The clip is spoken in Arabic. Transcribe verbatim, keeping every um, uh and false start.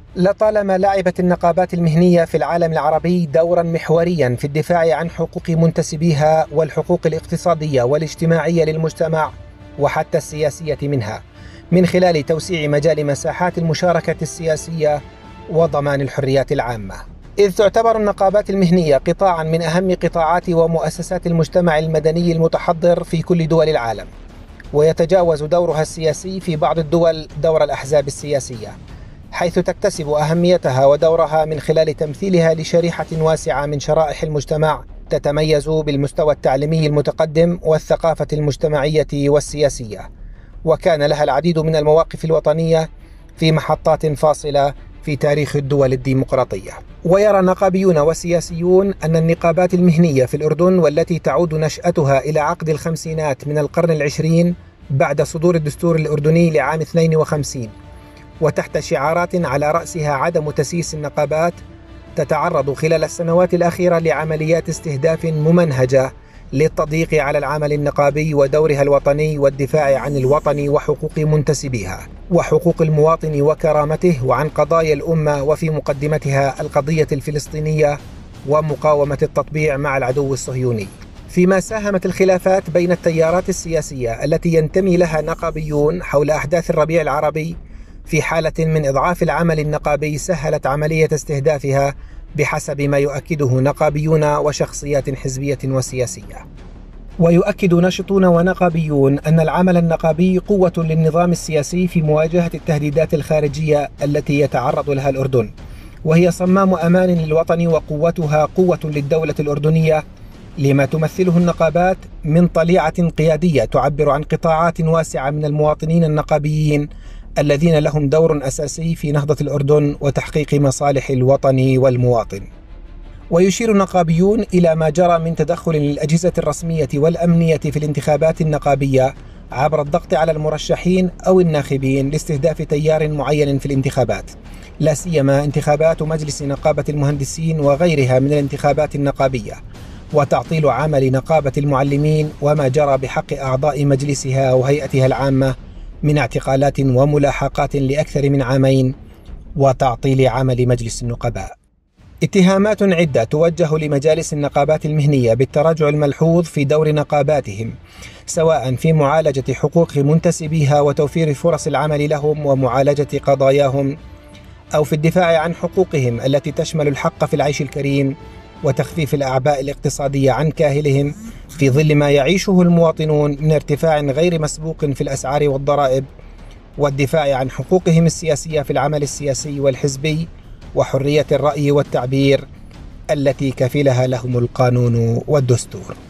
لطالما لعبت النقابات المهنية في العالم العربي دورا محوريا في الدفاع عن حقوق منتسبيها والحقوق الاقتصادية والاجتماعية للمجتمع وحتى السياسية منها، من خلال توسيع مجال مساحات المشاركة السياسية وضمان الحريات العامة. إذ تعتبر النقابات المهنية قطاعا من أهم قطاعات ومؤسسات المجتمع المدني المتحضر في كل دول العالم، ويتجاوز دورها السياسي في بعض الدول دور الأحزاب السياسية، حيث تكتسب أهميتها ودورها من خلال تمثيلها لشريحة واسعة من شرائح المجتمع تتميز بالمستوى التعليمي المتقدم والثقافة المجتمعية والسياسية، وكان لها العديد من المواقف الوطنية في محطات فاصلة في تاريخ الدول الديمقراطية. ويرى نقابيون وسياسيون أن النقابات المهنية في الأردن، والتي تعود نشأتها إلى عقد الخمسينات من القرن العشرين بعد صدور الدستور الأردني لعام اثنين وخمسين، وتحت شعارات على رأسها عدم تسييس النقابات، تتعرض خلال السنوات الأخيرة لعمليات استهداف ممنهجة للتضييق على العمل النقابي ودورها الوطني والدفاع عن الوطن وحقوق منتسبيها وحقوق المواطن وكرامته، وعن قضايا الأمة وفي مقدمتها القضية الفلسطينية ومقاومة التطبيع مع العدو الصهيوني. فيما ساهمت الخلافات بين التيارات السياسية التي ينتمي لها نقابيون حول أحداث الربيع العربي في حالة من إضعاف العمل النقابي، سهلت عملية استهدافها بحسب ما يؤكده نقابيون وشخصيات حزبية وسياسية. ويؤكد ناشطون ونقابيون أن العمل النقابي قوة للنظام السياسي في مواجهة التهديدات الخارجية التي يتعرض لها الأردن، وهي صمام أمان للوطن وقوتها قوة للدولة الأردنية، لما تمثله النقابات من طليعة قيادية تعبر عن قطاعات واسعة من المواطنين النقابيين الذين لهم دور أساسي في نهضة الأردن وتحقيق مصالح الوطن والمواطن. ويشير النقابيون إلى ما جرى من تدخل للأجهزة الرسمية والأمنية في الانتخابات النقابية عبر الضغط على المرشحين أو الناخبين لاستهداف تيار معين في الانتخابات، لا سيما انتخابات مجلس نقابة المهندسين وغيرها من الانتخابات النقابية، وتعطيل عمل نقابة المعلمين وما جرى بحق أعضاء مجلسها وهيئتها العامة من اعتقالات وملاحقات لأكثر من عامين، وتعطيل عمل مجلس النقباء. اتهامات عدة توجه لمجالس النقابات المهنية بالتراجع الملحوظ في دور نقاباتهم، سواء في معالجة حقوق منتسبيها وتوفير فرص العمل لهم ومعالجة قضاياهم، أو في الدفاع عن حقوقهم التي تشمل الحق في العيش الكريم وتخفيف الأعباء الاقتصادية عن كاهلهم في ظل ما يعيشه المواطنون من ارتفاع غير مسبوق في الأسعار والضرائب، والدفاع عن حقوقهم السياسية في العمل السياسي والحزبي وحرية الرأي والتعبير التي كفلها لهم القانون والدستور.